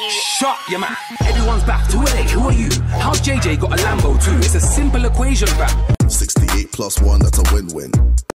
you. Shut your mouth. Everyone's back to LA. Who are you? How's JJ got a Lambo too? It's a simple equation, fam. 68 plus 1, that's a win-win.